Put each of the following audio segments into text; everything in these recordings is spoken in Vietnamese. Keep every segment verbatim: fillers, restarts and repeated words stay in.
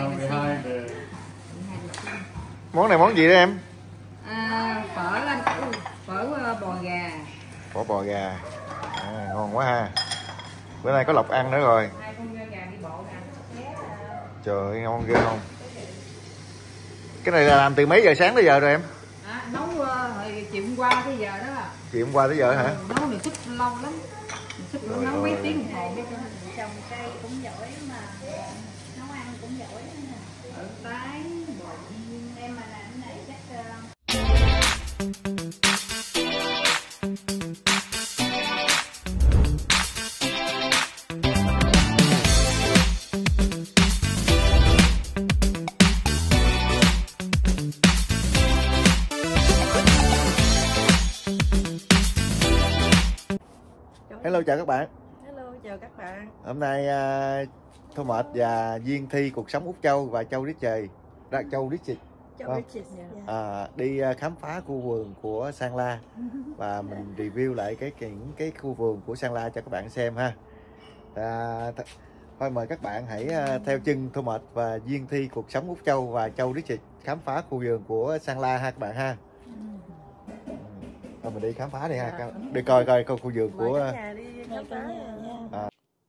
mười hai về. Món này món gì đó em? À, phở phở bò gà. Phở bò gà. À, ngon quá ha. Bữa nay có Lộc ăn nữa rồi. Hai con gà đi bộ nè. Trời ơi, ngon ghê không? Cái này là làm từ mấy giờ sáng tới giờ rồi em? À, nấu hồi chiều hôm qua tới giờ đó. Chiều hôm qua tới giờ hả? Ừ, nấu này thích lâu lắm. Thích nấu mấy tiếng đồng hồ. Trồng cây cũng giỏi mà nấu ăn cũng giỏi nữa. Ở tái bò chiên Em mà làm cái này chắc Hello chào các bạn. Hello chào các bạn. Hôm nay uh, Thu Mệt và Duyên Thi cuộc sống Úc Châu và Châu Richard, ra Châu Richard, Châu Richard à, đi uh, khám phá khu vườn của Sang La và mình review lại cái những cái khu vườn của Sang La cho các bạn xem ha. À, th thôi mời các bạn hãy uh, theo chân Thu Mệt và Duyên Thi cuộc sống Úc Châu và Châu Richard khám phá khu vườn của Sang La ha các bạn ha. Thôi mình đi khám phá đi ha, à, đi coi coi coi khu vườn của đi khám phá à.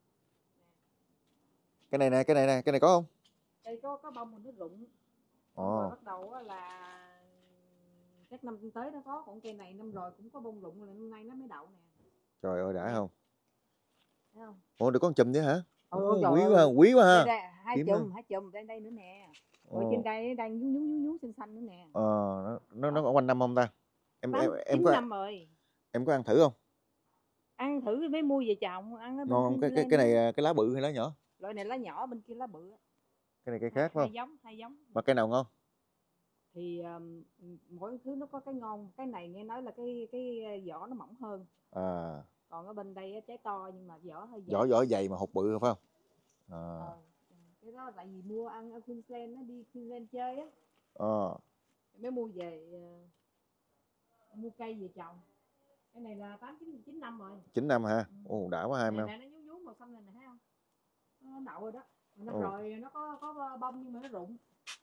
Cái này nè, cái này nè, cái này có không? đây có có bông mà nó rụng. Ồ. Bắt đầu là chắc năm tới nó có, còn cây này năm rồi cũng có bông rụng rồi, năm nay nó mới đậu nè. Trời ơi đã không? Thấy không? Ồ, được con chùm chứ hả? Ừ, Ồ, quý quá, quý quá ha. Đây, đây, hai Kiếm chùm, ha. hai chùm đây đây nữa nè. Rồi trên đây đang nhú nhú nhú nhú xinh xanh nữa nè. Ờ, nó nó nó có quanh năm không ta? Em tám, em em chín có năm rồi. Em có ăn thử không? Ăn thử mới mua về trồng, ăn ở bên Ngon không? Cái cái cái này cái lá bự hay lá nhỏ? Loại này lá nhỏ, bên kia lá bự. Cái này cây khác phải hai không? giống, hai giống. Mà cây nào ngon? Thì um, mỗi thứ nó có cái ngon, cái này nghe nói là cái cái vỏ nó mỏng hơn. À. Còn ở bên đây trái to nhưng mà vỏ hơi dày. Vỏ vỏ dày mà hột bự phải không? À. Ờ, cái đó là tại vì mua ăn ở Queensland, nó đi Queensland chơi á. Ờ. Mới mua về uh, mua cây về trồng. Cái này là tám chín chín năm rồi. chín năm hả? Ồ, đã quá hai em. Này nó nhú nhú màu xanh này nè, thấy không? Nó đậu rồi đó. Năm rồi nó có có bông nhưng mà nó rụng.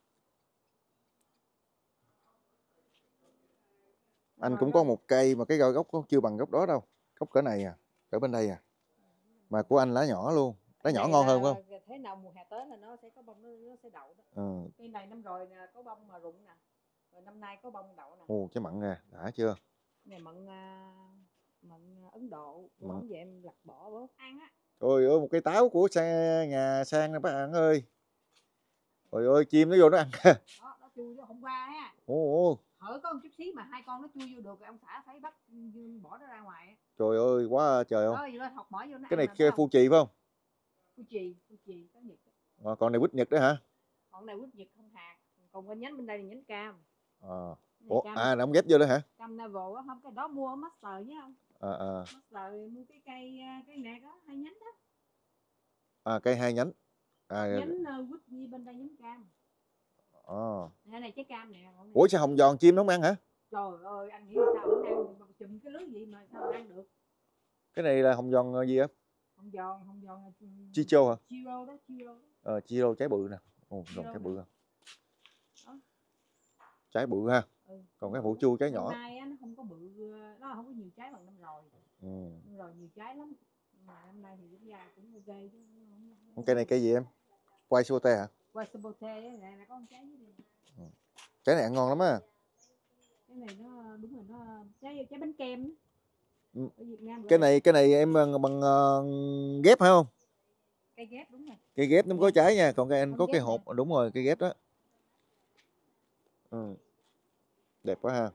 Anh cũng có một cây mà cái gốc chưa bằng gốc đó đâu. Gốc cỡ này à, cỡ bên đây à. Mà của anh lá nhỏ luôn. Lá nhỏ ngon hơn phải không? Thế nào mùa hè tới là nó sẽ có bông, nó, nó sẽ đậu đó. Ừ. Cây này năm rồi nè, có bông mà rụng nè. Rồi năm nay có bông đậu nè. Ồ, cái mận nè, đã chưa? Này mận mận Ấn Độ, mận về em lặt bỏ bớt ăn á. Ôi ơi, một cây táo của sang, nhà Sang nè bác bạn ơi. Ôi ơi, chim nó vô nó ăn. Đó, nó chui vô hôm qua á. Ồ. Hở có một chút xíu mà hai con nó chui vô được rồi ông xã phải bắt bỏ nó ra ngoài. Trời ơi, quá trời không? Đó, học bỏ vô nó cái này kia phu chì phải không? Phu chì, phu chì, có Nhật. À, còn này quýt Nhật đó hả? Còn này quýt Nhật không hạt. Còn bên nhánh bên đây là nhánh cam. À, ủa, cam, à, nó không ghép vô đó hả? Cam Navel á, không, cái đó mua ở Master nhá không? À, à. Master mua cái cây, cây nè đó, hai nhánh đó. À, cây hai nhánh. À, nhánh quýt như bên đây nhánh cam. À. Này, này trái cam nè. Ủa sao hồng giòn chim nó không ăn hả? Trời ơi, anh nghĩ sao không ăn, chùm cái lưới gì mà sao ăn được. Cái này là hồng giòn gì á? Hồng giòn, hồng giòn là Chicho hả? Chiro đó, Chiro. Ờ, Chiro trái bự nè. Ồ, giòn trái bự. Trái bự ha. Ừ. Còn cái hủ chua trái nhỏ. Năm nay á, nó không có bự, nó không có nhiều trái bằng năm rồi. Ừ. Năm rồi nhiều trái lắm. Mà năm nay thì cũng ra cũng ok chứ. Không... Cây này cây gì em? Quay sabote hả? Quay sabote này là có con trái dưới đây. Ừ. Trái này ăn ngon lắm á. Cái này nó đúng rồi, nó trái trái bánh kem. Ừ. Cái này cái này em bằng, bằng uh, ghép phải không? Cây ghép đúng rồi. Cây ghép nó có trái nha, còn cây anh có cái hộp này. Đúng rồi, cây ghép đó. Ừ. Đẹp quá ha.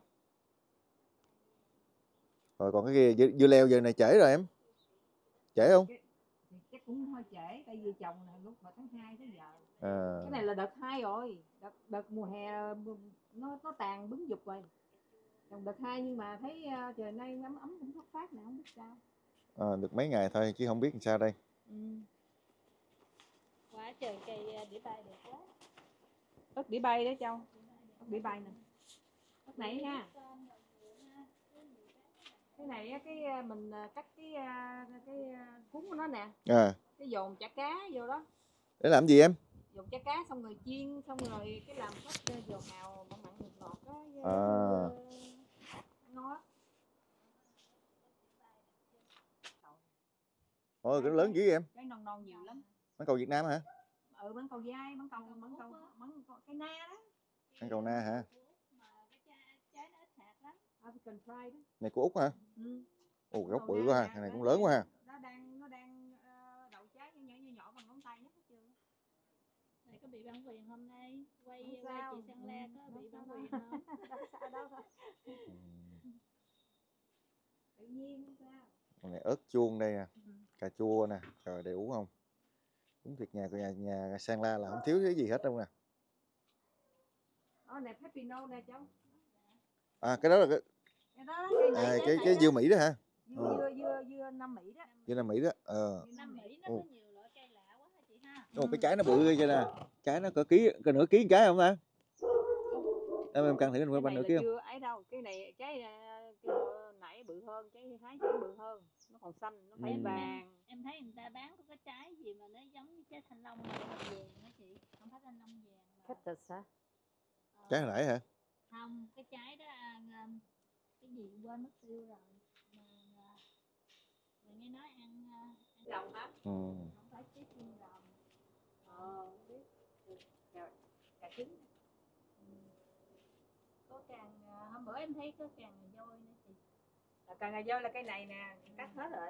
Rồi còn cái kia dưa, dưa leo giờ này trễ rồi em. Trễ không? Cái, chắc cũng hơi trễ, tại vì trồng này lúc vào tháng hai tới giờ. À. Cái này là đợt hai rồi, đợt, đợt mùa hè nó nó tàn bứng dục rồi. Trồng đợt hai nhưng mà thấy uh, trời nay ấm ấm cũng phát phát nè, không biết sao. À, được mấy ngày thôi chứ không biết làm sao đây. Ừ. Quá trời cây đĩa bay đẹp quá. Đất đĩa bay đấy Châu. Đất đĩa bay nè. Đất này nha. Cái này cái mình cắt cái cái cuốn của nó nè. À. Cái dồn chả cá vô đó. Để làm gì em? dồn chả cá xong rồi chiên xong rồi cái làm sốt dầu hào mặn mặn ngọt ngọt á. À. Ngon. Ôi cái lớn dữ em. Trái non non nhiều lắm. Mãng cầu Việt Nam hả? Ừ, mãng cầu dai, mãng cầu mãng cầu mãng cầu cái na đó. Mãng cầu na hả? Trái nó ít hạt lắm. African Pride đó. Này của Úc hả? Ừ. Ồ gốc bự quá ha, cái này cũng lớn quá ha. Nó đang nó đang uh, đậu trái nhỏ nhỏ nhỏ bằng ngón tay nhất hết trơn. Này có bị bản quyền hôm nay quay Không quay sao. chị Sang La có Ừ, bị bản sao quyền đâu. không? Đâu có sao đâu thôi. Ừ. Tự nhiên không sao. Con này ớt chuông đây nè, Ừ. cà chua nè, trời đầy không? Đúng thiệt nhà của nhà nhà Sang La là không thiếu cái gì hết đâu nè. Đó này pepino nè cháu. À cái đó là cái Cái đó cây này à, trái cái này cái đó. dưa Mỹ đó hả? Dưa dưa dưa dưa Nam Mỹ đó. Dưa Nam Mỹ đó. Ờ. Dưa Nam Mỹ nó Ồ. có nhiều loại cây lạ quá hả chị ha. Ồ, cái trái nó bự ghê chưa nè. Trái nó cỡ ký, cỡ nửa ký trái không ta? Em em cân thử Cái nó bao này nửa là ký không? chưa ấy đâu, cái này trái uh, cái hồi nãy bự hơn, trái hái cũng bự hơn, nó còn xanh, nó phải Ừ. vàng. Em thấy người ta bán có cái trái gì mà nó giống như trái thanh long mà nó vàng hả chị? Không phải thanh long vàng mà. Cactus hả? Ờ, Trái hồi nãy hả? không, cái trái đó à, cái gì quên mất tiêu rồi. Mà à, mình nghe nói ăn à, ăn Lòng hả? Ừ. không phải trái chim rồng. Ờ, biết. Cà, cà trứng. Ừ. Có càng à, hôm bữa em thấy có càng dôi nữa chị. Là cà ngà voi là cây này nè, cắt hết rồi.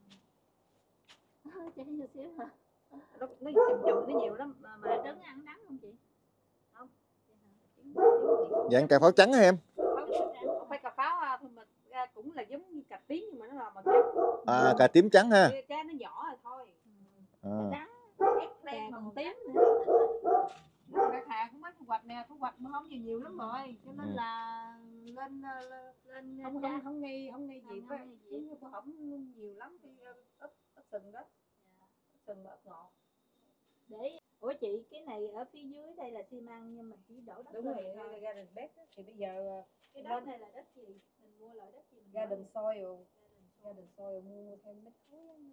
Trái nhỏ xíu hả? Nó nó chùm chùm nó nhiều lắm mà, mà Trứng ăn đắng không chị? không. Dạng cà pháo trắng hả em? Không phải cà pháo à, thôi mà à, cũng là giống như cà tím nhưng mà nó là màu trắng. À cà tím trắng ha. Trái nó nhỏ rồi thôi. À. Đắng, Cà ép còn còn tím tím nữa. nữa. Các hàng cũng mới thu hoạch nè, thu hoạch mà không nhiều nhiều lắm rồi, cho nên Ừ. là lên lên không không không nghi không nghi gì với không, không nhiều lắm thì ớt ớt sừng đó, sừng ớt ngọt. Để ủa chị cái này ở phía dưới đây là xi măng nhưng mà chỉ đổ đất Đúng lên rồi, thôi. garden bed thì bây giờ Cái đất này là đất gì? Mình mua loại đất gì mình garden đổ? soil, garden soil mua thêm mét khối á.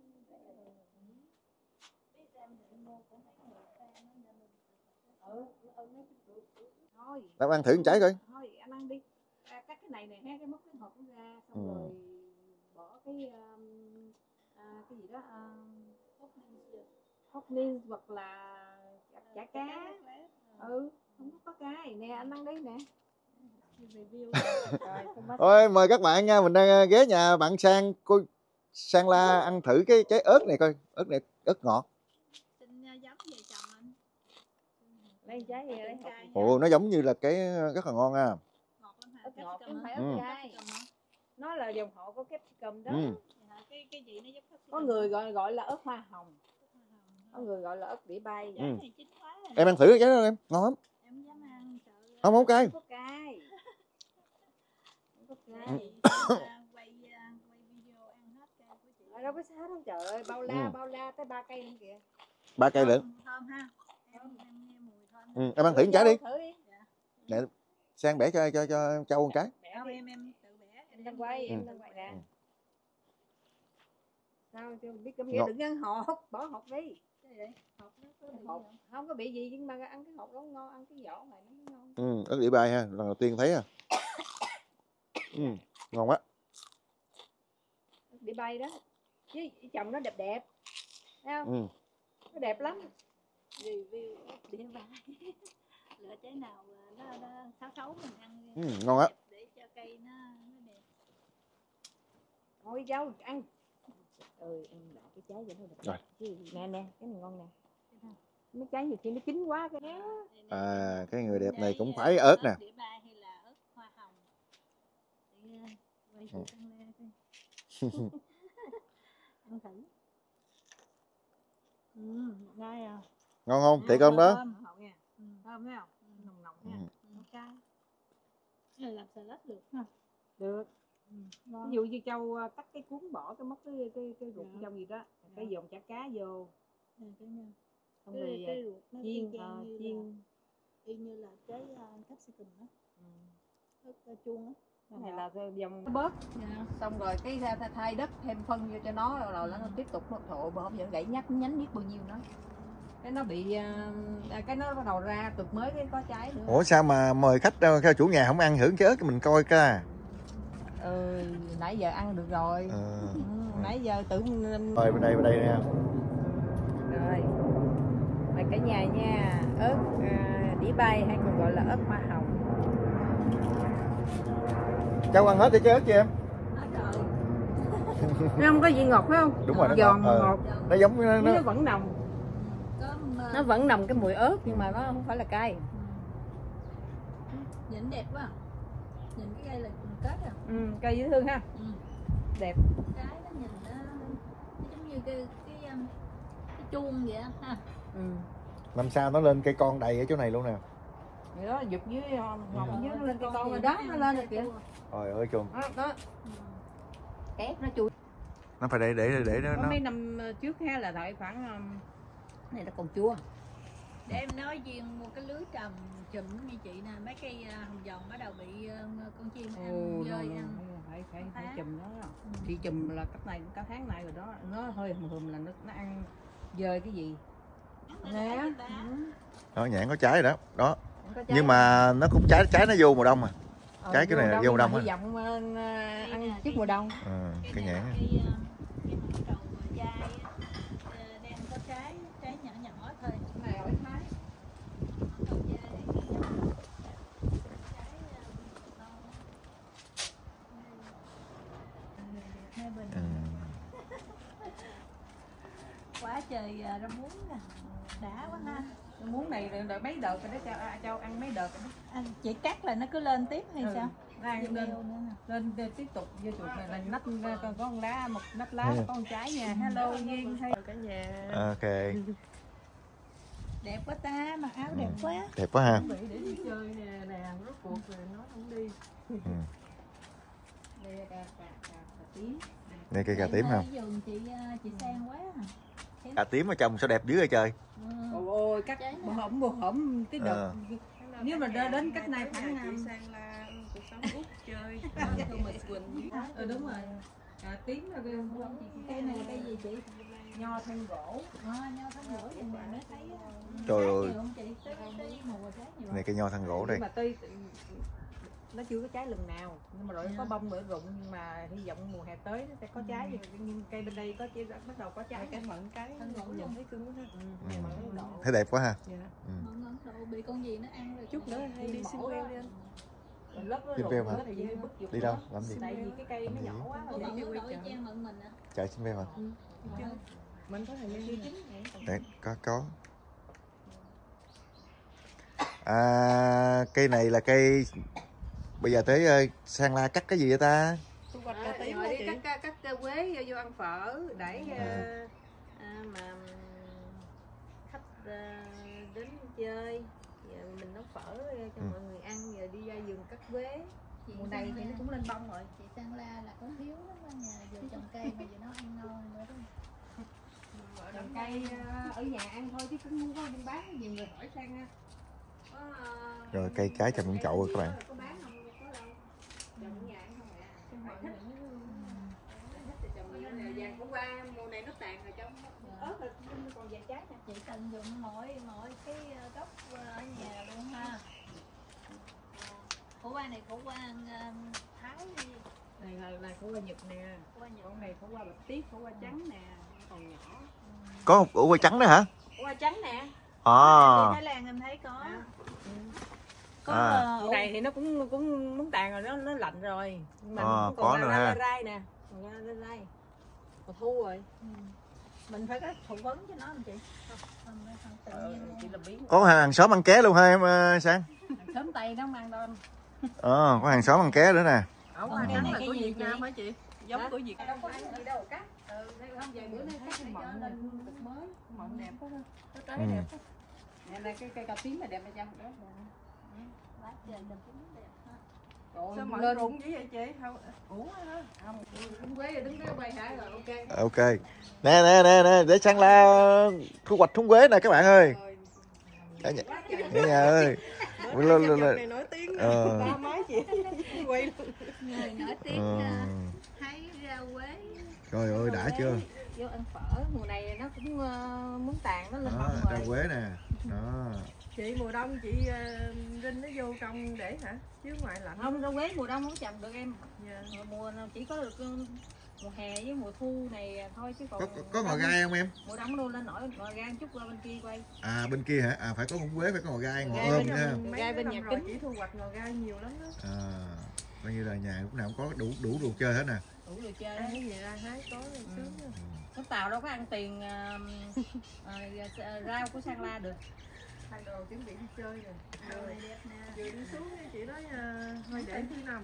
Biết sao mình định mua cũng thấy người ta nó nên mình Ừ, ừ nó được. Thôi. Đâu ăn thử một trái coi. Thôi anh ăn đi. À, cắt cái này nè ha, cái móc cái hộp nó ra xong Ừ. rồi bỏ cái um, à, cái gì đó uh, hot ninh hoặc là chả, chả cá. Ừ, không có có cái nè anh ăn đi nè. review Ôi mời các bạn nha, mình đang ghé nhà bạn Sang cô Sang La ăn thử cái trái ớt này coi, ớt này ớt ngọt. xin giống về chồng anh. Lấy trái gì lấy hộp. Ồ nó giống như là cái rất là ngon ha. Ngọt lắm hả? Ớt ngọt chứ Capsicum không phải hả? ớt Ừ. gai. Nó là dòng họ có capsicum đó. Ừ. Cái cái gì nó giống capsicum? Có người gọi gọi là ớt hoa hồng, có người gọi là ớt đĩa bay. Ừ. Này chín quá rồi. Em ăn thử cái trái đó em, ngon lắm. Em dám ăn sợ. Không không cay. Không có cay. Không có Để cay. chị uh, quay uh, quay video ăn hết cây của chị. Ở đâu có sao đâu trời ơi, bao la Ừ. bao la tới ba cây luôn kìa. Ba cây lận. Thơm, thơm ha. Em, em nghe mùi thơm. Ừ. Em ăn thử một trái đi. Thử đi. Để Sang bẻ cho cho cho Châu một cái. Bẻ Không đi. em em tự bẻ. Em đang quay, Ừ. em đang quay nè. Ừ. Sao chưa biết cơm nghĩa Ngọt. đừng ăn hột, bỏ hột đi. Cái gì vậy? Hột nó có bị Hột gì không? không có bị gì nhưng mà ăn cái hột đó ngon, ăn cái vỏ này nó mới ngon. Ừ, ớt đĩa bay ha, lần đầu tiên thấy à. Ừ, ngon quá. Đi bay đó. Chứ chồng nó đẹp đẹp. Thấy không? Ừ. Nó đẹp lắm. Review đĩa bay. Lựa trái nào nó, nó xấu xấu mình ăn. Ừ, ngon á. Để cho cây nó nó đẹp. Thôi dâu ăn. Ừ, em lại cái trái vậy nó đẹp. Rồi. Chứ nè nè, cái này ngon nè. Mấy trái nhiều khi nó chín quá cái đó. À, cái người đẹp này cũng phải ớt nè. Đĩa bay hay là ớt hoa hồng. Để quay chị Sang La coi. Ăn thử. Ừ, ngon à. Ngon không? Thiệt không đó? Thơm hậu nha. Ừ. Thơm thấy không? Nồng nồng nha. Ừ. Ok. Cái này làm salad được ha. Được. Ừ, Ví dụ như Châu cắt cái cuốn bỏ cái móc cái cái cái ruột Dạ. trong gì đó, Dạ. cái dòng chả cá vô. Này cái nha. Xong Cái, rồi cái ruột nó chiên y chang ờ, như chiên. là y như là trái uh, capsicum đó. Ừ. Ớt uh, chuông á. Cái này là cái dòng nó bớt. Dạ. Xong rồi cái thay, thay đất thêm phân vô cho nó rồi, rồi nó tiếp tục nó thụ mà không những gãy nhách nhánh biết bao nhiêu nó. cái nó bị à, cái nó bắt đầu ra cực mới cái có trái nữa. Ủa sao mà mời khách đâu, theo chủ nhà không ăn hưởng cái ớt mình coi ca. Ừ, nãy giờ ăn được rồi. Ừ. Ừ, nãy giờ tưởng Rồi bên đây bên đây nè. rồi. Mời cả nhà nha. Ớt à, đĩa bay hay còn gọi là ớt hoa hồng. Cháu ăn hết cái ớt chưa em? Nó không có gì ngọt phải không? Đúng rồi, nó giòn ngọt. ngọt. Ờ. Nó giống nó, nó nó... vẫn nồng. Nó vẫn nồng cái mùi ớt nhưng mà nó không phải là cay. Nhìn đẹp quá. Nhìn cái cây là kết à. Ừ, cây dễ thương ha. Ừ. Đẹp. Cái nó nhìn nó, nó giống như cái cái um, cái chuông vậy á, ha. Ừ. Năm sau nó lên cây con đầy ở chỗ này luôn nè. Vậy đó giật dưới ngọt Ừ. dưới nó lên cây con rồi đó, nó lên rồi kìa. Trời ơi chuồng. Đó, đó. Ừ. Kép nó chui. Nó phải để để để nó. Có mấy năm trước ha là tại khoảng um, này là còn chua. Để em nói riêng mua cái lưới trầm chùm như chị nè, mấy cây uh, hồng vòng bắt đầu bị uh, con chim Ồ, ăn no, rơi no, ăn. phải phải Tháng. phải chùm nó đó. Ừ. Chị chùm là cách này cả tháng nay rồi đó, nó hơi hùm hùm là nó, nó ăn dơi cái gì nè. Ừ. Đó nhãn có trái rồi đó. Đó. Có trái Nhưng mà nó cũng trái trái nó vô mùa đông à. ờ, trái cái này là vô mùa đông á. hy vọng uh, ăn trước mùa đông. À, cái này nhãn. là Cái, uh, cái mảng trầu dai á, uh, đang có trái, trái nhỏ nhỏ thôi. Cái này ở Thái. Trầu dai này nhỏ. Trái uh, non. Hai bên. Ừ. Quá trời uh, rau muống nè, đã quá ha. Muốn này đợi mấy đợt rồi đó cho à, cho ăn mấy đợt rồi đó. Anh chị cắt là nó cứ lên tiếp hay Ừ. sao? Ra Lên lên nữa nè. lên, lên tiếp tục vô chuột này là nách con có con lá một nách lá Ừ. có con trái nha. Hello Duyên hay cả nhà. Ok. Đẹp quá ta, mặc áo đẹp quá. Đẹp quá ha. Chuẩn bị để đi chơi nè nè, rốt cuộc rồi nó không đi. Ừ. Đây là cà cà cà cà tím. Đây cây cà tím Em ha. ơi, vườn chị uh, chị sang quá. à. Cà tím ở trong sao đẹp dữ vậy trời. Ừ. Ôi ôi các Trái bộ nè. hổm bộ hổm cái đợt Ờ. nếu mà đến đến cách này khoảng chị năm. sang là cuộc sống út chơi thương mình Quỳnh. Ừ đúng rồi. Cà tím là cái Cây này là cây gì chị? nho thân gỗ. À, nho thắng gỗ thì mình mới thấy á. Trời Trái ơi. nhiều không chị? Tới tới mùa trái nhiều. Này cây nho thân gỗ đây. Nhưng mà tuy nó chưa có trái lần nào nhưng mà rồi Dạ. có bông bữa rụng nhưng mà hy vọng mùa hè tới nó sẽ có trái Ừ. nhưng cây bên đây có chỉ bắt đầu có trái. Cái mận cái Thân gỗ nhìn luôn. thấy cưng quá ha. Ừ. Ừ. mà nó độ. Thấy đẹp quá ha. Dạ. Ừ. Mận Ấn Độ bị con gì nó ăn rồi. Chút nữa hay đi xin queo đi anh. Rồi lớp nó Xin rụng phèo hả? nữa thì hơi bức giục Đi nữa. đâu? Làm gì? Tại vì cái cây Làm nó gì? nhỏ quá Ủa, rồi. Mận đi Ấn quay Độ chợ. y chang mận mình à. Chạy xin phép hả? Chứ mình có thời gian Chưa đi. chín vậy. Đấy, có có. À, cây này là cây bây giờ tới uh, sang la cắt cái gì vậy ta? Thu hoạch cà À, tím rồi hả đi chị? cắt cắt cắt cây quế vô, vô ăn phở để À. à, à, mà khách à, đến chơi giờ mình nấu phở cho Ừ. mọi người ăn giờ đi ra vườn cắt quế Chị mùa này sang thì La- nó cũng lên bông rồi. chị sang la là có hiếu lắm á, nhà vừa trồng cây mà vừa nấu ăn ngon nữa đó. Trồng cây à, ở nhà ăn thôi chứ cũng không có đi bán, nhiều người hỏi sang ha. Có, à, Rồi, cây trái trồng trong chậu rồi các bạn. có bán không có đâu, trồng ở nhà ăn không à. Trong Phải mọi thích. người Thích thì trồng nhiều nè, vàng cũng qua mùa này nó tàn rồi trong ớt rồi nó còn vài trái nè. chị tận dụng mỗi mỗi cái ờ, gốc ờ, ở nhà luôn ha. Khổ qua này khổ qua ờ, Thái đi. Này là, là khổ qua Nhật nè, Khổ qua Nhật. con này khổ qua bạch tuyết, khổ qua trắng nè, còn nhỏ. Có ủ quay trắng đó hả? Khổ qua trắng nè. À. Thái Lan em thấy có. À. Có À. ờ, Cái này thì nó cũng cũng muốn tàn rồi, nó nó lạnh rồi. Nhưng mà À, nó cũng có còn nữa ra, ha. ra, ra rai nè, còn ra, ra rai. Còn thu rồi. ừ. Mình phải có thụ vấn cho nó không chị? Không, không, không tự Ờ, nhiên chỉ là biến. Có hàng xóm ăn ké luôn ha em uh, Sang? Sớm tay nó không ăn đâu. Ờ, có hàng xóm ăn ké nữa nè. Ở Ờ, ngoài cái trắng này là cái của gì Việt chị? Nam hả chị? Giống Hả? của Việt Đâu có gì đâu cắt. Ừ, đây không vài bữa nay cắt cái mận lên cực mới. Mận đẹp quá ha. Có trái Ừ. đẹp quá. Nè này cái cây cà tím này đẹp hay chăng? Đó. lá trời đầm cũng đẹp ha. Trời Sao ơi, mận lên rụng dữ vậy chị? Không uổng hả? không đứng quế rồi đứng đó quay hả rồi ok. Ok. Nè nè nè nè, để Sang la thu hoạch thúng quế nè các bạn ơi. Cả nhà, cả nhà ơi. Bữa Lên, nay lên, chụp lên. này nổi tiếng nè. Ờ. Ba máy chị quay luôn. Người nổi tiếng Ờ. ờ, thấy ra quế. Trời ơi đã chưa? vô ăn phở. Mùa này nó cũng uh, muốn tàn, nó lên Đó, bông rau rồi. quế nè. Đó. Chị mùa đông chị uh, Rinh nó vô trong để hả? Chứ ngoài lạnh. Không, rau quế mùa đông không trồng được em. Dạ. Mùa chỉ có được mùa hè với mùa thu này thôi chứ còn Có có, có ngò gai không em? mùa đông luôn lên nổi ngò gai chút qua bên kia quay. À bên kia hả? À phải có ngũ quế, phải có ngò gai, ngò Gai ôm bên nữa ha. trong- gai bên nhà kính. Chỉ thu hoạch ngò gai nhiều lắm đó. À, coi như là nhà lúc nào cũng có đủ đủ đồ chơi hết nè. Đủ đồ chơi. Ăn cái gì ra hái có rồi Ừ. sướng đó. Con Tàu đâu có ăn tiền uh, uh, rau của Sang La được. Thay đồ chuẩn bị đi chơi rồi. Rồi vừa đi xuống thì chị nói uh, thôi để thứ năm.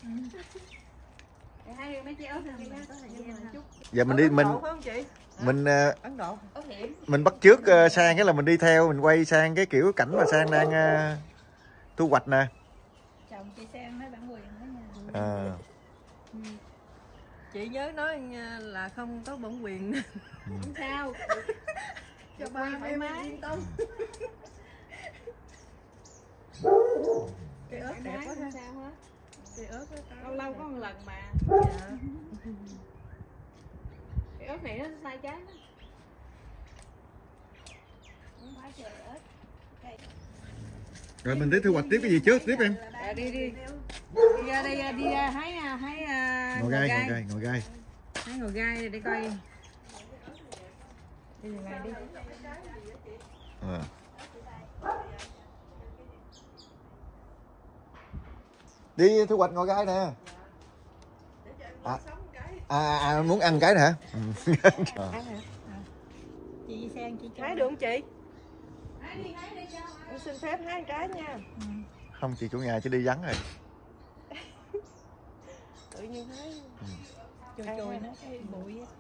Hai mấy trái ớt này có thời gian chút. Giờ mình đi mình Ấn Độ phải không chị? mình uh, Ấn Độ. Ớt hiểm. mình bắt trước uh, sang cái là mình đi theo, mình quay sang cái kiểu cảnh mà Sang đang uh, thu hoạch nè. Chồng chị Sang nói bản quyền đó nha. À. Ừ. Chị nhớ nói là không có bản quyền Không sao. cho ba thoải em mái. yên tâm. Cái ớt đẹp quá ha. Không sao hết. Cái ớt nó có- Lâu lâu có một lần mà. Dạ. Cái ớt này nó sai trái đó. Không phải trời ớt. Rồi mình tới thu hoạch tiếp cái gì trước tiếp em? À, đi đi. Đi ra đây đi ra hái hái Ngò gai, ngò gai, ngò gai. hái ngò gai để coi. Đi ngò gai đi. À. Đi thu hoạch ngò gai nè. À, à, à muốn ăn cái nè hả? À. Chị Sang chị cho. Hái được không chị? Em xin phép hái trái nha. Không, chị chủ nhà chứ đi vắng rồi. Tự nhiên hái. Chồi chồi nó cái bụi á.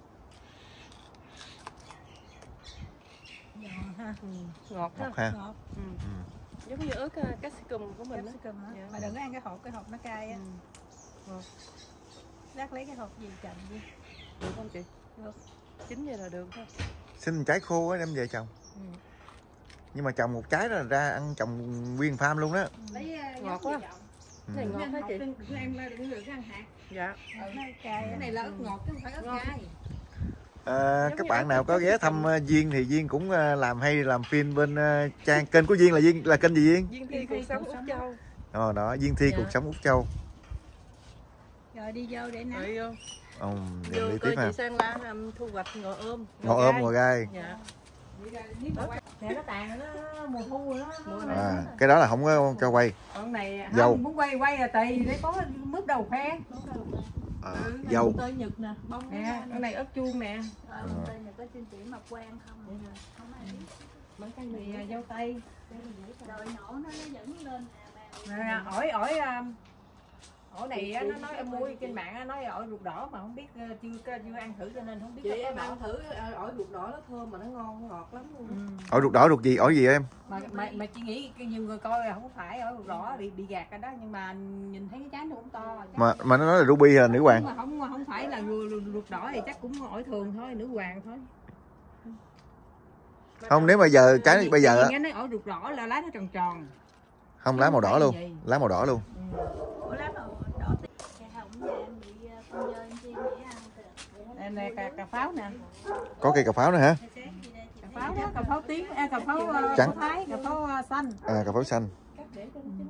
Giòn ha. Ừ. Ngọt ha. Ngọt ha. Ngọt. Ừ. Ừ. Giống như ớt uh, capsicum của mình đó. Capsicum hả? Dạ. Mà đừng có ăn cái hộp, cái hộp nó cay á. Ừ. Lát lấy cái hộp gì chậm đi. Được không chị? Được. Chín vậy là được thôi. Xin trái khô á đem về trồng. Ừ. Nhưng mà trồng một trái là ra ăn trồng nguyên farm luôn đó. Lấy Ngọt quá. Ừ. Này ngọt hả chị? Đừng em la đừng được ăn hạt. Dạ. Nó cay Cái á. này là ớt ngọt chứ không phải ớt Ngọt. cay. À, Giống các như bạn ớt nào có ghé capsicum. thăm uh, Duyên thì Duyên cũng uh, làm hay làm phim bên uh, trang kênh của Duyên là Duyên là kênh gì Duyên? Duyên Thi cuộc sống Úc Châu. Ờ đó, Duyên Thi Dạ. cuộc sống Úc Châu. Rồi đi vô để nắng. Rồi vô. Ồ, Vô đi coi tiếp ha. chị Sang La um, thu hoạch ngò ôm. Ngò ôm, gai. ngò gai. Dạ. Nè nó tàn nó mùa thu rồi đó. À, cái đó là không có cho quay. Con này Dâu. không muốn quay quay là tùy để có mướp đầu khoe. À, Ừ, dâu. Tơi nhật nè, bông Nè, con này ớt chuông nè. Ờ, tơi nhật có trên chỉ mập quan không. Không ai biết. Mấy cây này dâu tây. Rồi nổ nó nó dẫn lên à, Nè, ổi ổi um, ổi này á, nó nói em mua trên mạng á, nói ổi ruột đỏ mà không biết uh, chưa chưa ăn thử cho nên không biết. Chị có em đỏ ăn không. thử uh, ổi ruột đỏ nó thơm mà nó ngon, nó ngọt lắm luôn. Ừ. Ổi ruột đỏ ruột gì? Ổi gì em? Mà, mà mà chị nghĩ cái nhiều người coi là không phải ổi ruột đỏ bị bị gạt rồi đó, nhưng mà nhìn thấy cái trái nó cũng to. Chắc Mà mà nó nói là ruby hay là nữ nhưng hoàng? mà không không phải là ruột, ruột đỏ thì chắc cũng ổi thường thôi, nữ hoàng thôi. Không, nếu mà giờ trái bây giờ á, nghe nói ổi ruột đỏ là lá nó tròn tròn. không lá màu đỏ luôn. Gì? Lá màu đỏ luôn. Ừ. Ủa lá màu đỏ tí. Cái hồng nhà em bị uh, con dơi chi nghĩ ăn từ. Đây nè cà, cà pháo nè. Có cây cà pháo nữa hả? Sáng gì đây chị Cà thấy pháo đó, cà pháo tím, à, cà pháo uh, Trắng. thái, cà pháo uh, xanh. À, cà pháo xanh. Cắt để cho nó chín.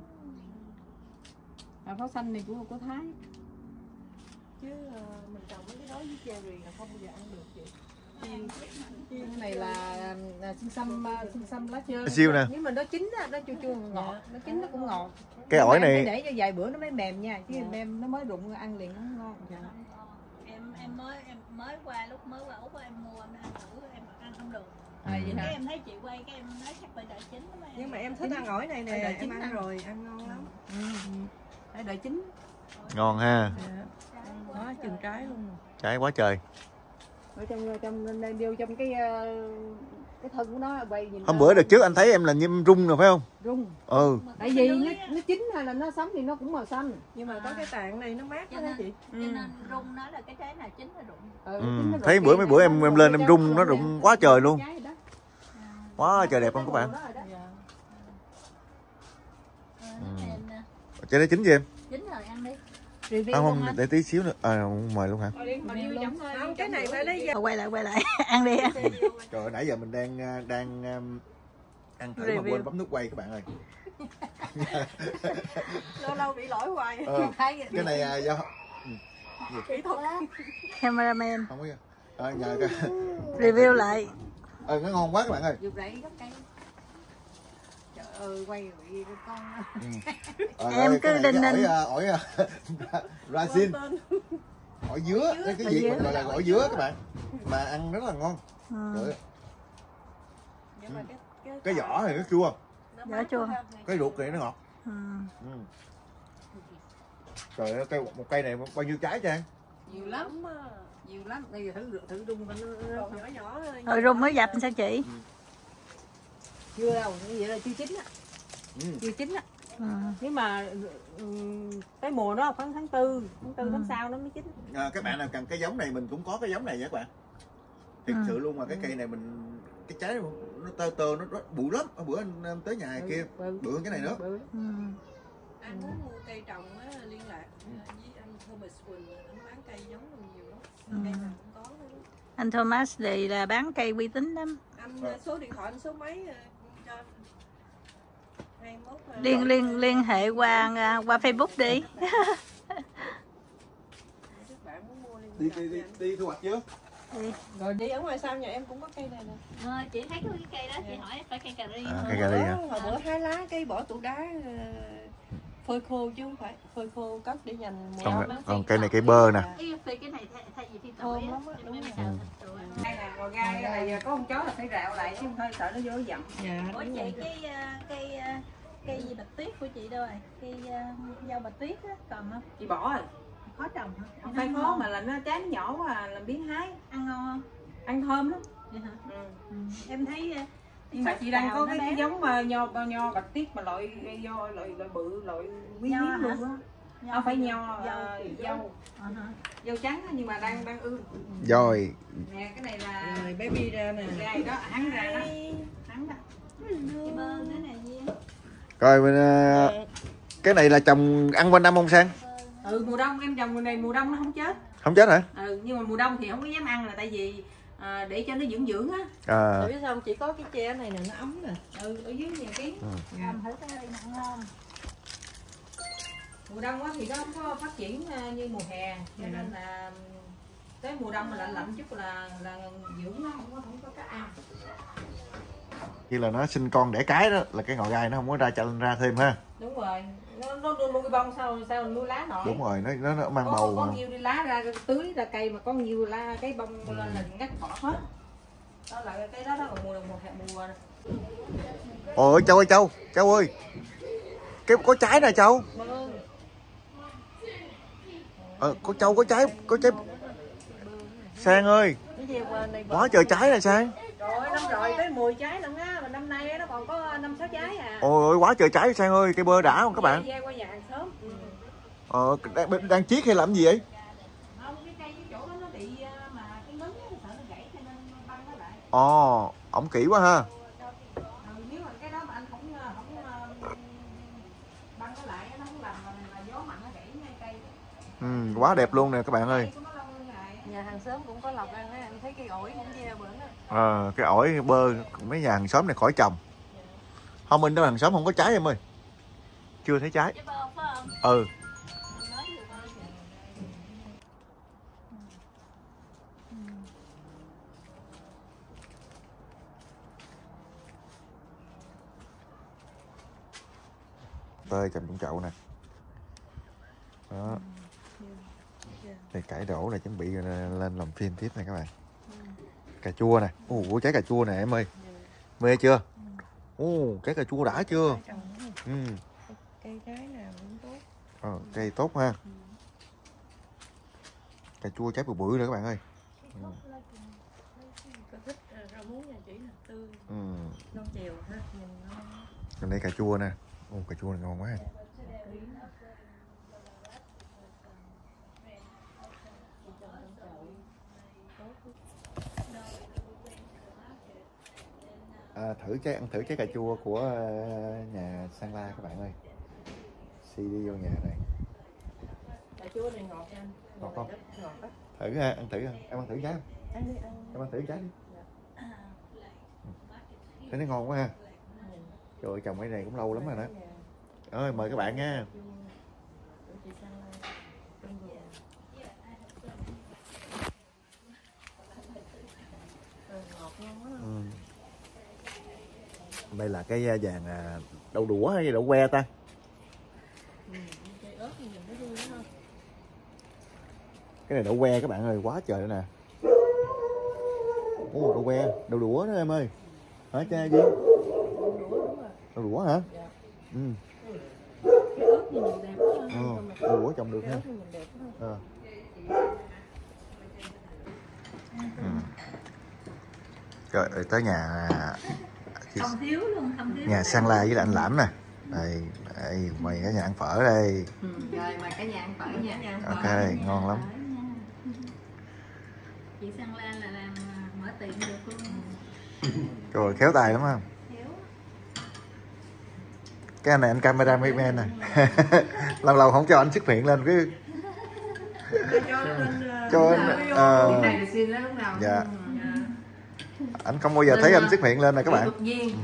Cà pháo xanh này của của Thái. Chứ uh, mình trồng mấy cái đó với cherry là không bao giờ ăn được chị. Cái này là, là xiêm xăm xiêm xăm lá trơn. Siêu nè. Nhưng mà nó chín á, nó chua chua ngọt, nó chín nó cũng ngọt. Cái Nhưng mà ổi em phải này để cho vài bữa nó mới mềm nha, chứ Dạ. mềm nó mới rụng ăn liền nó không ngon. Dạ. em em mới em mới qua lúc mới qua Úc em mua em ăn thử em ăn không được. À, vậy Cái hả? em thấy chị quay cái em nói chắc phải đợi chín mới ăn. Nhưng mà em thích ăn ổi này Phải nè, đợi em chín ăn ăn. rồi, ăn ngon lắm. Ừ. Phải đợi chín. Ngon ha. Dạ. Đó, chừng trái luôn. Trái quá trời. Ở trong trong nên vô trong cái ờ, cái thân của nó quay nhìn. Hôm nó- bữa đợt trước anh thấy em là nhâm rung rồi phải không? rung. Ừ. Tại vì nó, nó chín hay là nó sống thì nó cũng màu xanh. Nhưng mà có cái tạng này nó mát Cho quá nên, hả chị? cho nên rung nó là cái trái nào chín là rụng. Ừ, Ừ, chín nó thấy rụng bữa kia, mấy bữa em- nó em lên em rụng rung, cái nó trái rụng nè. quá trời luôn. Trái đó. Quá trời đẹp không các bạn? Đó rồi đó. Dạ. Ờ, nó hèn nè. Trái đó chín gì em? Chín rồi ăn đi. Review À, không không, anh? để tí xíu nữa. À, mời luôn hả? Thôi đi, mà Review review luôn. giống thôi. Không, ăn cái này phải lấy. Quay lại quay lại ăn đi ăn. Trời ơi, nãy giờ mình đang đang um, ăn thử mà Review. quên bấm nút quay các bạn ơi. Lâu lâu bị lỗi hoài. Ờ, cái này à, do Kỹ thuật. Cameraman không biết à, nhờ cái review lại. ờ, nó ngon quá các bạn ơi. Dục rẫy gốc cây. Trời ơi quay rồi con. Ừ. Ờ, Em ơi, cứ cái này đinh cái ninh. ổi à, ổi à, Brazil, ổi dứa, cái cái gì gọi là ổi dứa các bạn, mà ăn rất là ngon. Ừ. Trời ơi, Nhưng mà cái cái, cái vỏ này nó chua, Vỏ chua. cái ruột này nó ngọt. Ừ. Ừ. Trời ơi, cây một cây này bao nhiêu trái Trang? nhiều lắm. Nhiều lắm. Bây giờ thử thử đun nó còn nhỏ nhỏ thôi. Rồi rung mới dập sao chị? Chưa đâu, như vậy là chưa chín á. Ừ. Chưa chín á. Ừ. nếu mà um, cái mùa đó khoảng tháng tư tháng tư Ừ. tháng sau nó mới chín. À, các bạn nào cần cái giống này mình cũng có cái giống này nha các bạn. Thực Ừ. sự luôn mà cái cây này mình cái trái nó nó tơ tơ nó, nó bự lắm. Bữa anh em tới nhà Bự, kia bự. bự hơn cái này nữa. Bự. Ừ. Anh muốn mua cây trồng á, liên lạc với anh Thomas Quỳnh, anh bán cây giống mình nhiều lắm, Ừ. cây nào cũng có hết. Anh Thomas thì là bán cây uy tín lắm. Anh Ờ. số điện thoại anh số mấy ờ, cho anh. hai mốt ờ, Liên gọi liên cho- liên hệ qua qua Facebook đi. Các bạn muốn mua liên Đi lạc đi với đi, anh. đi thu hoạch chưa? Rồi đi ở ngoài sau nhà em cũng có cây này nè. Ờ, chị thấy cái cây đó chị hỏi phải cây cà ri À, không? cây cà ri hả? Hồi bữa hái lá cây bỏ tủ đá ờ, phơi khô chứ không phải phơi khô cất để dành mùa Còn, đông á. còn cây này cây bơ nè. Cái phi cái này thay, thay vì phi tỏi Thơm á, lắm á, em đúng em rồi. xào Ừ. thịt rồi. Đây nè, ngồi gai là giờ có con chó là phải rạo lại chứ không thôi sợ nó vô dậm. Dạ, Ủa đúng chị rồi. cái à, cây à, cây gì bạch tuyết của chị đâu rồi? Cây à, dâu bạch tuyết á, còn không? Chị bỏ rồi. Khó trồng hả? Không phải khó mà là nó trái nó nhỏ quá à, làm biến hái. Ăn ngon không? Ăn thơm lắm. Vậy hả? Ừ. Ừ. Em thấy à, Nhưng mà chị đang tàu có nó cái, bé. cái giống mà nho nho bạch tuyết mà loại nho loại loại bự loại quý Nho hiếm hả? luôn á. Nho Không phải gì? nho ờ, dâu Ờ hả? dâu trắng á, nhưng mà đang đang ương. Rồi, Nè cái này là Rồi baby ra nè. gai đó hắn ra đó. Hắn đó. Chị bơ cái này Duyên. rồi mình, à, cái này là trồng ăn quanh năm không Sang? Ừ mùa đông em trồng này mùa đông nó không chết. Không chết hả? Ừ nhưng mà mùa đông thì không có dám ăn là tại vì à, để cho nó dưỡng dưỡng á. À, Tại biết sao không? Chỉ có cái tre này nè nó ấm nè. Ừ ở dưới nhà kiến. Làm thử cái này nặng không? Mùa đông á thì nó không có phát triển à, như mùa hè cho nên là tới mùa đông mà lạnh lạnh chút là là dưỡng nó không có không có cá ăn. khi là nó sinh con đẻ cái đó là cái ngọn gai nó không có ra cho ra thêm ha. Đúng rồi nó nó nuôi bông sao sao nuôi lá nổi. Đúng rồi, nó nó, nó mang có, bầu có mà. nhiều đi lá ra tưới ra cây mà có nhiều lá cái bông lên là ngắt bỏ hết. Đó là cái đó đó là mùa mùa hè mùa. Ôi Châu ơi Châu, Châu ơi. Cái có trái nè Châu. Ờ, có Châu có trái, có trái. Sang ơi, Cái gieo qua đây quá trời trái nè Sang. Rồi năm rồi tới mười trái lận á, mà năm nay nó còn có năm sáu trái à. Ôi ôi quá trời trái Sang ơi, cây bơ đã không các bạn? Gieo qua nhà hàng xóm. Ừ. Ờ, đang, đang chiết hay làm gì vậy? Không cái cây cái chỗ đó nó bị à, mà cái ngấn á, sợ nó gãy cho nên băng nó lại. Ồ, ổng kỹ quá ha. Ừ, nếu mà cái đó mà anh không không à, băng nó lại nó không làm mà, mà gió mạnh nó gãy ngay cây. Ừ, quá đẹp luôn nè các bạn ơi. Cây của nó lâu hơn lại. nhà hàng xóm cũng có lọc ăn á, em thấy cây ổi cũng gieo bữa đó. Ờ, cái ổi bơ mấy nhà hàng xóm này khỏi trồng. Không, bên đó hàng xóm không có trái em ơi. Chưa thấy trái. Trái bơ phải không? Ừ. Mình nói vừa bơ kìa. Tơi cầm trong chậu nè. Đó. Đây cải đổ là chuẩn bị lên làm phim tiếp này các bạn. Cà chua nè. Ồ, trái cà chua nè em ơi. Mê chưa? Ồ, trái cà chua đã chưa? Ừ. Cây trái nào cũng tốt. Ờ, cây tốt ha. Cà chua trái bự bự nữa các bạn ơi. Ừ. Có thích ờ, rau muống nhà chị là tươi, Ừ. non chèo ha, nhìn nó Còn đây cà chua nè. Ồ, cà chua này ngon quá. À, thử trái ăn thử trái cà chua của ờ, nhà Sang La các bạn ơi. Si đi vô nhà này. cà chua này ngọt nha anh. Ngọt không? Ngọt á. Thử ha, ăn thử ha. Em ăn thử trái không? Ăn đi, ăn. Em ăn thử trái đi. Thấy nó ngon quá ha. Trời ơi, trồng cái này cũng lâu lắm rồi đó. Ơi, mời các bạn nha. Ừ. Đây là cái vàng đậu đũa hay đậu que ta? Cái này đậu que các bạn ơi, quá trời nữa nè. Ồ, đậu que, đậu đũa đó em ơi. Hả cha Duyên? Đậu đũa hả? Ừ. Cái ớt nhìn đẹp quá. Ờ, đậu đũa trồng được ha. Ờ. Ừ. Rồi tới nhà Không thiếu luôn, không thiếu. nhà Sang La với anh Lãm nè. Đây, đây mời cả nhà ăn phở đây. Ừ, rồi mời cả nhà ăn phở nha. Ok, ngon lắm. Chị Sang La là làm mở tiệm được luôn. Rồi khéo tay lắm không? Khéo. Cái anh này anh cameraman nè. Lâu lâu không cho anh xuất hiện lên cứ cho anh ờ, này được xin đó lúc nào. dạ. Anh không bao giờ thấy anh xuất hiện lên nè các bạn.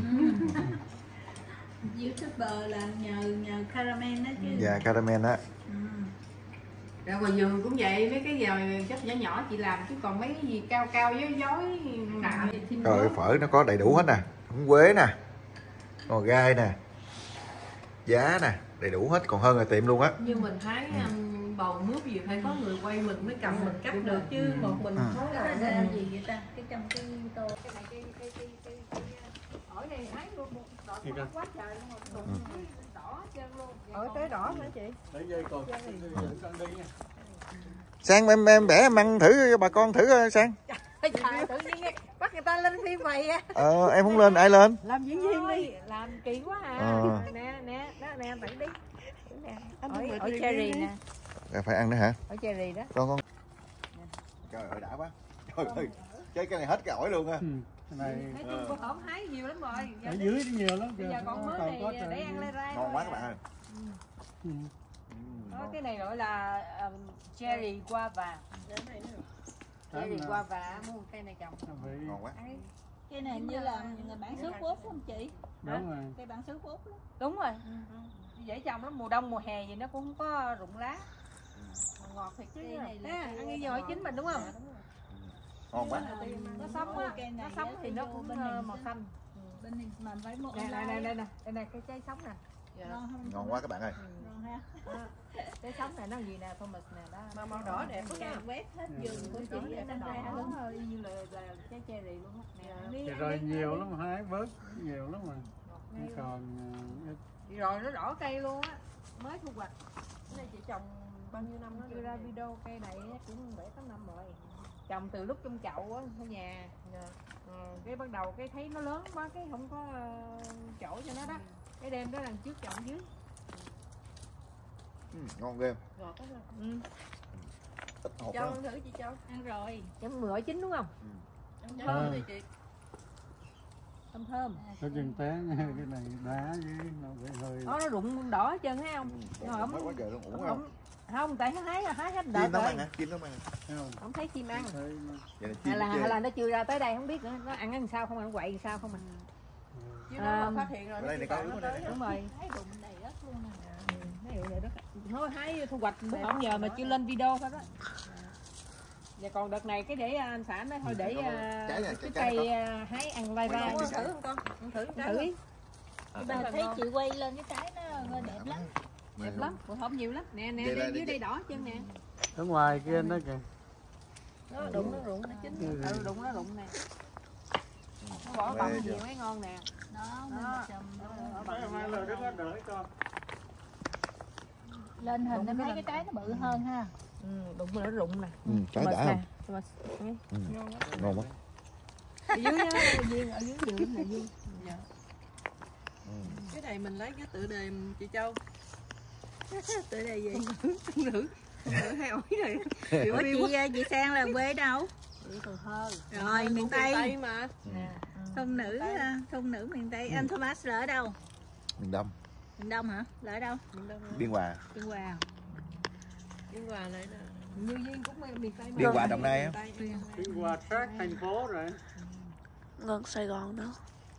YouTuber là nhờ nhờ caramel đó chứ. Dạ caramel á. Rồi ngoài vườn cũng vậy, mấy cái giờ chất nhỏ nhỏ chị làm, chứ còn mấy cái gì cao cao dối dối nạo thì thêm. Rồi phở nó có đầy đủ hết nè, húng quế nè, ngò gai nè, giá nè, đầy đủ hết, còn hơn là tiệm luôn á. Nhưng mình thấy um, bầu mướp gì phải có người quay mình mới cầm mình cắt được chứ một mình Ừ. khó Đó làm là ra. gì vậy ta? Cái trong cái tô. Cái này cái cái cái cái cái ổi này thấy luôn một đỏ quá trời luôn, rồi đỏ hết trơn luôn. Ổi tới đỏ hả chị? Sang em em bẻ em ăn thử cho bà con thử coi Sang. Trời, tự nhiên bắt người ta lên phim vậy á. Ờ em không lên ai lên? Làm diễn viên đi. Làm kỳ quá à. Ờ. Nè nè, đó nè tự đi. Nè. Anh Ổi, đừng ổi review cherry đi. nè, Rồi phải ăn nữa hả? ổi cherry đó. Con con. Trời ơi đã quá. Trời ơi. Chơi cái này hết cái ổi luôn á. Ừ, cái này Nói chung cô hổm hái nhiều lắm rồi. Giờ ở đi- dưới thì nhiều lắm Bây kìa. giờ còn mới Còn này có để trời ăn lê rai. Ngon quá các bạn ơi. Ừ. Ừ, Đó, ngon. cái này gọi là um, cherry guava. Cherry Đó, guava, mua một cây này trồng. nó phải- Ngon quá. Ăn đi. Cái này như là người bản xứ Úc không chị? Đúng rồi. Cây bản xứ Úc đó. Đúng rồi. Dễ trồng lắm, mùa đông mùa hè gì nó cũng không có rụng lá. Ngọt thiệt chứ. Cây này là Nè, cây ăn như dồi chín mình đúng không? Ngon quá. Nó sống á, Cây này nó sống á, thì nó vô cũng bên ờ, này màu sẽ- xanh. Bên này mà phải mua Nè, nè, online nè, á. đây nè, đây nè, cái trái sống nè. Ngon không? Ngon quá các bạn ơi. Ngon ha. Đó. Trái sống này nó gì nè, Thomas nè, đó. Mà màu đỏ đẹp quá ha. Càng quét hết vườn của Cái chị này ở nó bên đỏ đây luôn. hơn, y như là, là trái cherry luôn á. Nè, ăn đi, Thì ăn rồi đi, nhiều ăn lắm, hái bớt nhiều lắm mà. Ngọt Nó ngay luôn. còn ờ, ít. Thì rồi nó đỏ cây luôn á, mới thu hoạch. Cái này chị trồng bao nhiêu năm nó chưa ra video, cây này á, cũng bảy tám năm rồi. Trồng từ lúc trong chậu á ở nhà. Ờ, cái bắt đầu cái thấy nó lớn quá cái không có ờ, chỗ cho nó đó. Cái đêm đó lần trước trồng dưới. Ừ, ngon ghê. Ngọt quá ha. Ừ. Ít hột Châu lắm. ăn thử chị Châu. Ăn rồi. Chấm mười ổi chín đúng không? Ăn À. thơm đi chị. Thơm thơm. Có chừng té nha, cái này đá với nó bị hơi. Đó, nó rụng đỏ hết trơn thấy không? Ừ, Rồi còn ổng- quá trời luôn, ủng Không, không? không, tại nó hái hái hết đợt Chim nó rồi. ăn hả? Chim nó ăn. Thấy không? Không thấy chim ăn. Thấy nó- Vậy là chim Hay là, nó chơi. hay là nó chưa ra tới đây không biết nữa, nó ăn làm sao không, ăn quậy làm sao không à. Chứ nó À, mà phát hiện rồi ở nó đây chỉ này có bảo ướt nó ở đây tới này. đó. Đúng rồi. Thấy rụng đầy đất luôn nè. Ừ, mấy hiệu này đất thôi hái thu hoạch bữa hổm giờ mà chưa lên video thôi đó. Và còn đợt này cái để anh xã nói thôi để à, Trái này, cái trái này cây à, hái ăn lai ra. Ăn thử không con? Ăn thử trái Thử không? đi, Bà thấy chị quay lên cái trái nó đẹp lắm. đẹp lắm, bữa hổm nhiều lắm. Nè nè, Vậy là đây dưới đi- đây đỏ chân nè. Ở ngoài kia nó kìa. Nó đụng nó rụng nó chín. Ừ. Ừ, đụng nó rụng nè. Nó bỏ Mê bọng chưa? nhiều mới ngon nè. Đó, Đó. mình chùm Bỏ Mai bọng mai nhiều lời mới rất ngon. là đợi con. lên hình em thấy cái trái nó bự hơn ha. Ừ, đụng rồi nó rụng nè. Ừ, trái Thomas đã nè, không? Thomas, nghe. Ừ, Ngon lắm. ngon quá. Ở dưới á, Duyên, ở dưới vườn này Duyên. Dạ. Ừ. Cái này mình lấy cái tựa đề chị Châu. Tựa đề gì? Không nữ. Không nữ hay ổi này. Kiểu Ủa view chị á. chị Sang là quê đâu? Đi Cần Thơ. Rồi miền Tây. mà. Nè. Thôn nữ à, thôn nữ miền Tây. Anh Thomas là ở đâu? Miền Đông, Miền Đông hả? Là ở đâu? Miền Đông. Biên Hòa. Biên Hòa. Biên Hòa này nè. Như Duyên cũng miền Tây mà. Đi qua Đồng Nai á. Đi qua sát thành phố rồi. Gần Sài Gòn đó.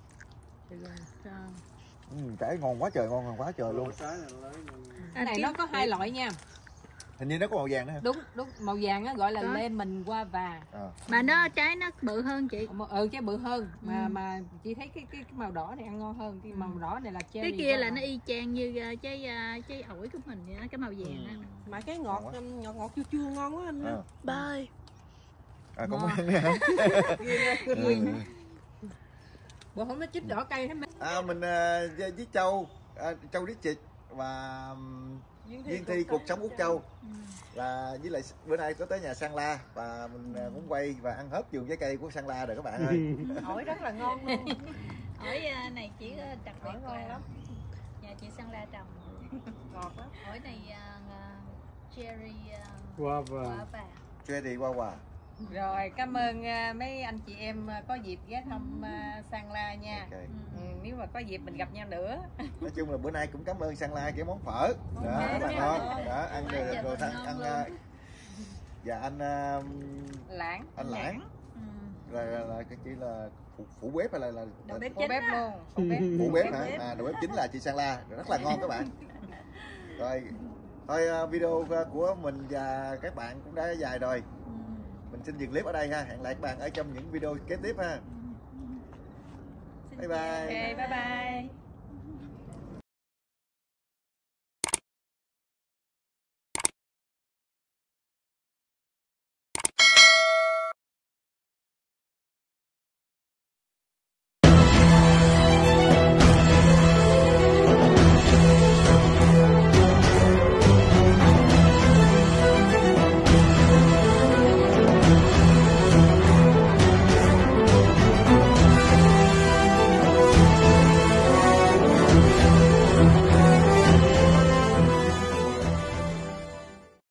Ừ, trái ngon quá trời, ngon hơn quá trời luôn. Cái này nó có hai loại nha. Hình như nó có màu vàng nữa. Đúng, đúng, màu vàng á gọi là Đó. lemon guava. À. Mà nó trái nó bự hơn chị. Ừ, trái bự hơn mà Ừ. mà chị thấy cái cái cái màu đỏ này ăn ngon hơn, cái màu đỏ này là cherry. Cái kia là nó y chang như uh, trái uh, trái ổi của mình vậy đó, cái màu vàng á. Mà cái ngọt Ngon quá. ngọt ngọt chua chua ngon quá anh. À. Ba ơi, À, cũng Ngon. ừ. Bữa hôm nó chích đỏ cây hết. À, mình à, với với Châu, à, Châu Đít Trịch và um, Duyên Thi cuộc sống Úc Châu Ừ. là với lại bữa nay có tới nhà Sang La và mình à, muốn quay và ăn hết vườn trái cây của Sang La rồi các bạn ơi. Ổi rất là ngon luôn. Ổi uh, này chỉ uh, đặc biệt Ổi ngon là lắm. nhà chị Sang La trồng. Ngọt lắm. Ổi này uh, cherry uh, Qua và guava. Cherry qua quà. Rồi cảm ơn à, mấy anh chị em à, có dịp ghé thăm à, Sang La nha. Okay. Ừ, nếu mà có dịp mình gặp nhau nữa. Nói chung là bữa nay cũng cảm ơn Sang La cái món phở đó, Ok. rất là ngon đó, ăn Quá rồi, trời rồi ngon ăn luôn. à, và anh à, Lãng. anh Lãng Ừ. là, là, là cái chỉ là phụ, phụ bếp hay là là, là Bếp Phụ chính bếp á. luôn. Phụ bếp. phụ bếp Bếp hả? bếp. À, đầu bếp chính là chị Sang La, rất là ngon các bạn. Rồi thôi à, video của mình và các bạn cũng đã dài rồi. Mình xin dừng clip ở đây ha. Hẹn lại các bạn ở trong những video kế tiếp ha. Bye bye. Ok, bye bye.